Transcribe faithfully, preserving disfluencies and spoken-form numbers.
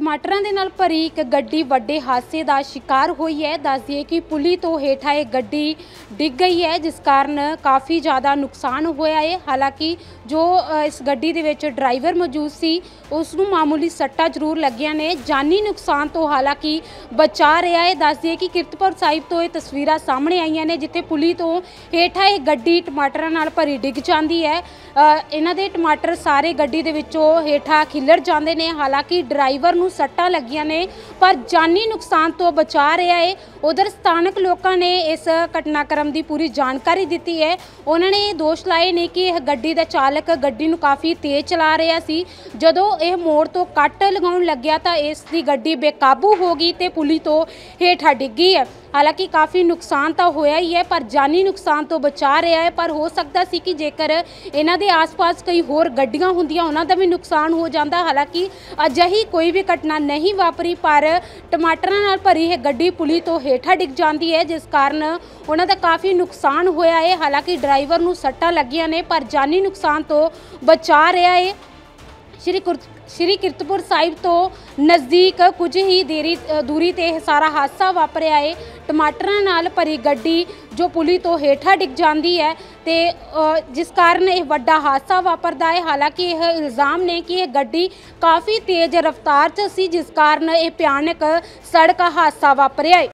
ਟਮਾਟਰਾਂ ਦੇ ਨਾਲ ਭਰੀ ਇੱਕ ਗੱਡੀ ਵੱਡੇ ਹਾਦਸੇ ਦਾ ਸ਼ਿਕਾਰ ਹੋਈ ਹੈ। ਦੱਸ ਦਈਏ ਕਿ ਪੁਲੀ ਤੋਂ ਹੇਠਾਂ ਇਹ ਗੱਡੀ ਡਿੱਗ ਗਈ ਹੈ, ਜਿਸ ਕਾਰਨ ਕਾफ़ी ज़्यादा नुकसान होया है। हालांकि जो इस गड्डी दे विच ड्राइवर मौजूद सी उसनूं मामूली सट्टा जरूर लगियां ने, जानी नुकसान तो हालांकि बचा रहा है। दस दिए कि किरतपुर साहिब तो ये तस्वीरां सामने आईयां ने, जिथे पुली तो हेठां ये गड्डी टमाटरां नाल भरी डिग जाती है। इन्हां दे टमाटर सारे गड्डी दे विचों हेठां खिलर जाते हैं। हालांकि ड्राइवर नूं सट्टां लगियां ने पर जानी नुकसान तो बचा रहा है। उधर स्थानक लोगों ने इस घटनाक्रम की पूरी जानकारी दी है। उन्होंने दोष लाए ने कि यह गड्डी का चालक गड्डी नूं काफ़ी तेज़ चला रहा सी। जदों यह मोड़ तो कट लगाउण लग्या तो इसकी गड्डी बेकाबू हो गई तो पुली तो हेठां डिग्गी है। हालांकि काफ़ी नुकसान तो होया ही है पर जानी नुकसान तो बचा रहा है। पर हो सकता सी कि जेकर इन्हां दे आस पास कई होर गड्डियां हुंदियां उन्हां दा भी नुकसान हो जाता। हालांकि अजिही कोई भी घटना नहीं वापरी पर टमाटरां नाल भरी यह गड्डी पुली तो हेठां डिग जाती है, जिस कारण उन्हां दा काफ़ी नुकसान होया है। हालांकि ड्राइवर नूं सट्टां लगियां ने पर जानी नुकसान तो बचा रहा है। श्री श्री किरतपुर साहिब तो नज़दीक कुछ ही देरी दूरी ते सारा हादसा वापरिया है। टमाटरां नाल भरी गड्डी जो पुली तो हेठां डिग जाती है ते जिस कारण यह वड्डा हादसा वापरदा है। हालांकि यह इल्ज़ाम ने कि यह गड्डी काफ़ी तेज़ रफ्तार च सी, जिस कारण यह भयानक सड़क हादसा वापरिया है।